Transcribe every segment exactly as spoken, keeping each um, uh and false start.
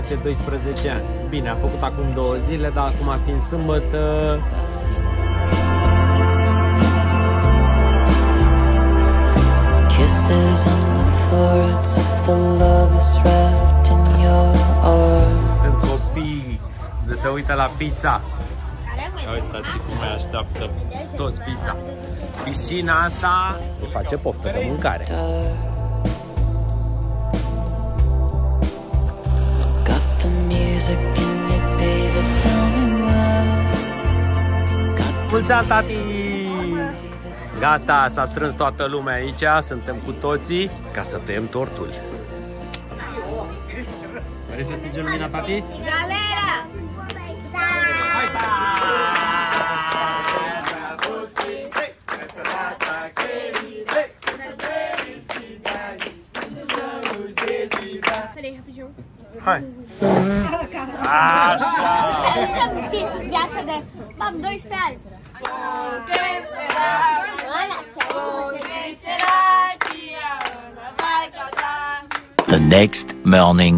face doisprezece ani. Bine, a făcut acum două zile, dar acum fiind sâmbătă... Sunt copii de se uită la pizza. Uitați cum mai așteaptă toți pizza. Piscina asta îi face poftă de mâncare. Mulți ani, tati! Gata, s-a strâns toată lumea aici, suntem cu toții ca să tăiem tortul. Vrei să stinge lumina, tati? Galera! Hai, da! Hai! Așa! Viața de... Mam, doisprezece ani! The next morning.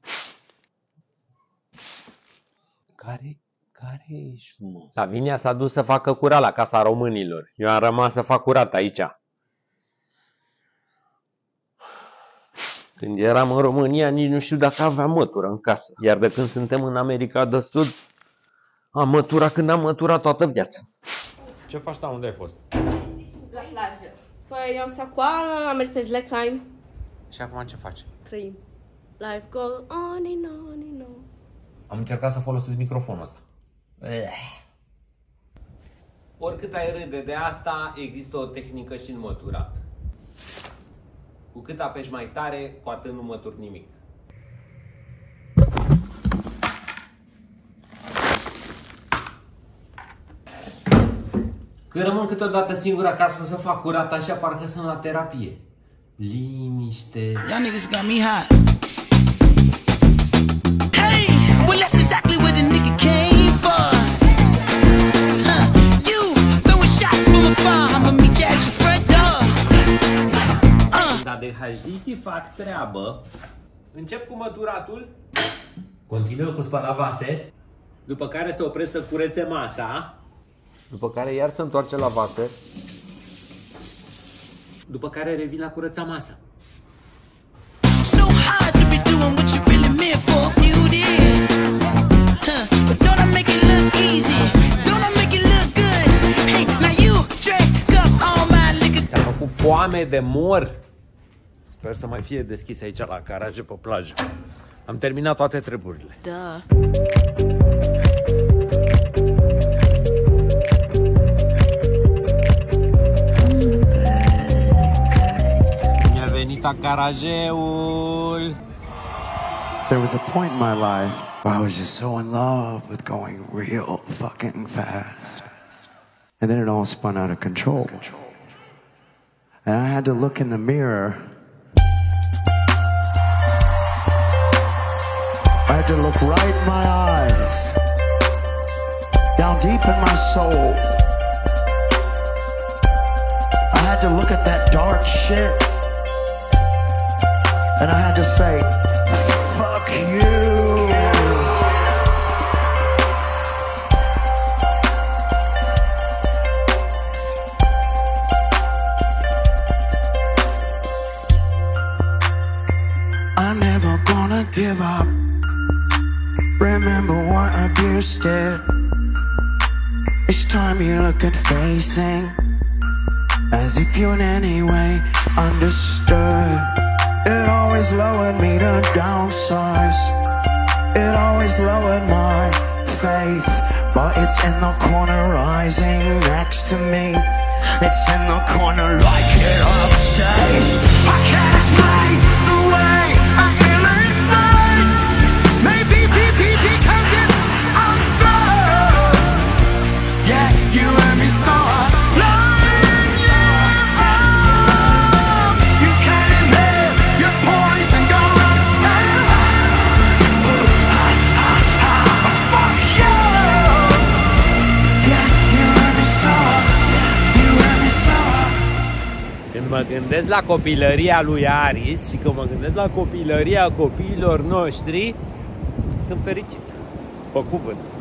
Care, care ești, mă? Lavinia s-a dus să facă curat la Casa Românilor. Eu am rămas să fac curat aici. Când eram în România, nici nu știu dacă aveam mătură în casă. Iar de când suntem în America de Sud, am măturat când am măturat toată viața. Ce faci, ta? Unde ai fost? La plajă. Păi am stat cu Ana, am mers pe Slackline. Și acum ce faci? Trăim. Life goes on and on and on. Am încercat să folosesc microfonul ăsta. Oricât ai râde de asta, există o tehnică și în măturat. Cu cât apeși mai tare, cu atât nu mături nimic. Când rămân câteodată singur acasă să fac curat, așa parcă sunt la terapie. Liniște. Y'all niggas got me hot. Hey, well that's exactly what the nigga came for. Huh, you throwing shots from afar, I'ma meet you at your front door. Uh. Dar de H D-știi fac treabă. Încep cu măturatul. Continuă cu spălat vase. După care se opresc să curețe masa. După care iar se întoarce la vase. După care revin la curăța masa. So hard to be doing what you really meant for, beauty. Huh, but don't I make it look easy? Don't I make it look good? Hey, now you drink up all my liquor. Ți-a făcut foame de mor. Sper să mai fie deschis aici la garaje pe plajă. Am terminat toate treburile. Da. Garajeul. There was a point in my life where I was just so in love with going real fucking fast. And then it all spun out of control. And I had to look in the mirror. I had to look right in my eyes, down deep in my soul. I had to look at that dark shit. And I had to say, fuck you. I'm never gonna give up. Remember what abuse did. It's time you look at facing, as if you in any way understood. It always lowered me to downsize. It always lowered my faith. But it's in the corner rising next to me. It's in the corner like it upstage. I can't explain the way I feel inside. Maybe be, be, because it's unfair. Yeah, you and me so alone. Când mă gândesc la copilăria lui Aris și când mă gândesc la copilăria copiilor noștri, sunt fericit. Pe cuvânt.